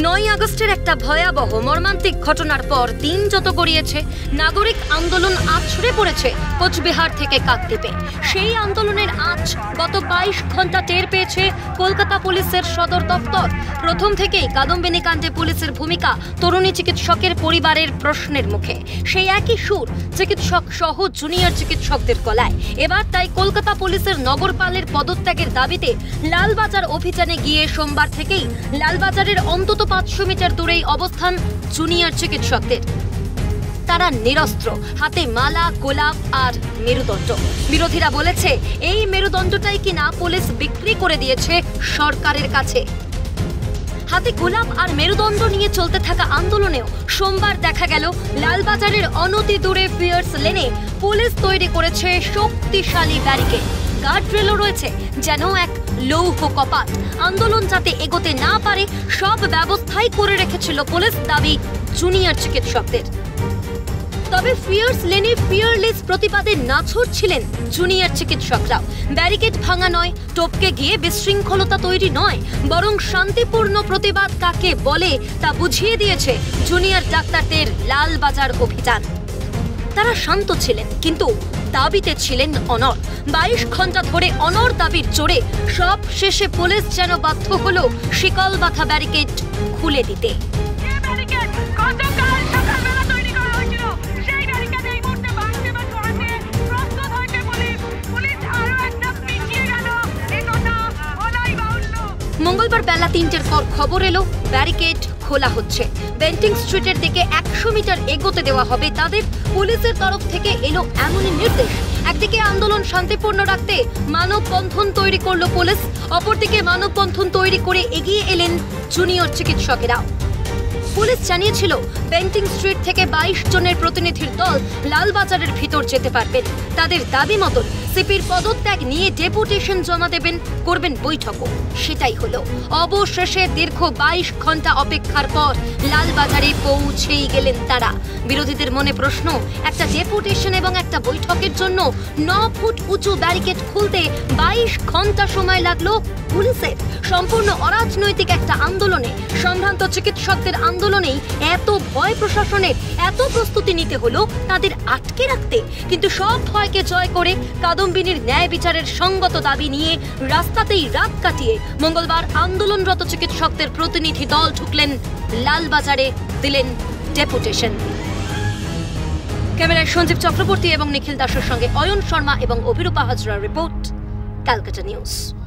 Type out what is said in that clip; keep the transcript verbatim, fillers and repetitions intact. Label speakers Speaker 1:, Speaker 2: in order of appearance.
Speaker 1: নয় আগস্টের একটা ভয়াবহ মর্মান্তিক ঘটনার পর দিন যত গড়িয়েছে, নাগরিক আন্দোলন আছড়ে পড়েছে কোচবিহার থেকে কাকদ্বীপে। সেই আন্দোলনের আঁচ গত বাইশ ঘন্টা টের পেয়েছে কলকাতা পুলিশের সদর দপ্তর। প্রথম থেকেই কাদম্বিনী কাণ্ডে পুলিশের ভূমিকা তরুণী চিকিৎসকের পরিবারের প্রশ্নের মুখে। সেই একই সুর চিকিৎসক সহ জুনিয়র চিকিৎসকদের গলায়। এবার তাই কলকাতা পুলিশের নগরপালের পদত্যাগের দাবিতে লালবাজার অভিযানে গিয়ে সোমবার থেকেই লালবাজারের অন্তত পাঁচশো মিটার দূরেই অবস্থান জুনিয়র চিকিৎসকদের। তারা নিরস্ত্র, হাতে মালা, গোলাপ আর মেরুদণ্ড। বিরোধীরা বলেছে এই মেরুদণ্ডটাই কিনা পুলিশ বিক্রি করে দিয়েছে সরকারের কাছে। হাতে গোলাপ আর মেরুদণ্ড নিয়ে চলতে থাকা আন্দোলনেও সোমবার দেখা গেল লালবাজারের অনতি দূরে ফিয়ার্স লেনে পুলিশ তৈরি করেছে শক্তিশালী ব্যারিকেড। গার্ডরেলও রয়েছে যেন এক লৌহ কপাট। আন্দোলন যাতে এগোতে না পারে সব ব্যবস্থাই করে রেখেছিল পুলিশ, দাবি জুনিয়র চিকিৎসকদের। তবে ফিয়ার্স লেনে ফিয়ারলেস প্রতিবাদে নাছোড় ছিলেন জুনিয়র চিকিৎসকরাও। ব্যারিকেড ভাঙা নয়, টপকে গিয়ে বিশৃঙ্খলতা তৈরি নয়, বরং শান্তিপূর্ণ প্রতিবাদ কাকে বলে তা বুঝিয়ে দিয়েছে জুনিয়র ডাক্তারদের লালবাজার অভিযান। তারা শান্ত ছিলেন কিন্তু দাবিতে ছিলেন অনড়। বাইশ ঘন্টা ধরে অনড় দাবির জোরে সব শেষে পুলিশ যেন বাধ্য হলো শিকল বাঁধা ব্যারিকেড খুলে দিতে। মঙ্গলবার বেলা তিনটের পর খবর এলো ব্যারিকেড খোলা হচ্ছে। বেন্টিং স্ট্রিটের দিকে একশো মিটার এগোতে দেওয়া হবে তাদের। পুলিশের তরফ থেকে এলো এমনই নির্দেশ। একদিকে আন্দোলন শান্তিপূর্ণ রাখতে মানববন্ধন তৈরি করলো পুলিশ, অপরদিকে মানববন্ধন তৈরি করে এগিয়ে এলেন জুনিয়র চিকিৎসকেরা। পুলিশ জানিয়েছিল বেন্টিং স্ট্রিট থেকে বাইশ জনের প্রতিনিধির দল লালবাজারের ভিতর যেতে পারবেন। তাদের দাবি মতন সিপির পদত্যাগ নিয়ে ডেপুটেশন জমা দেবেন, করবেন বৈঠকও। সেটাই হলো। অবশেষে দীর্ঘ বাইশ ঘন্টা অপেক্ষার পর লালবাজারে পৌঁছেই গেলেন তারা। বিরোধীদের মনে প্রশ্ন, একটা ডেপুটেশন এবং একটা বৈঠকের জন্য ন ফুট উঁচু ব্যারিকেড খুলতে বাইশ ঘন্টা সময় লাগলো পুলিশের। সম্পূর্ণ অরাজনৈতিক একটা আন্দোলনে, সম্ভ্রান্ত চিকিৎসকদের আন্দোলনেই এত ভয় প্রশাসনের, এত প্রস্তুতি নিতে হলো তাদের আটকে রাখতে। কিন্তু সব ভয়কে জয় করে কাদম্বিনীর ন্যায় বিচারের সঙ্গত দাবি নিয়ে রাস্তাতেই রাত কাটিয়ে মঙ্গলবার আন্দোলনরত চিকিৎসকদের প্রতিনিধি দল ঢুকলেন লালবাজারে, দিলেন ডেপুটেশন। ক্যামেরায় সঞ্জীব চক্রবর্তী এবং নিখিল দাসের সঙ্গে অয়ন শর্মা এবং অভিরূপা হাজরার রিপোর্ট, ক্যালকাটা নিউজ।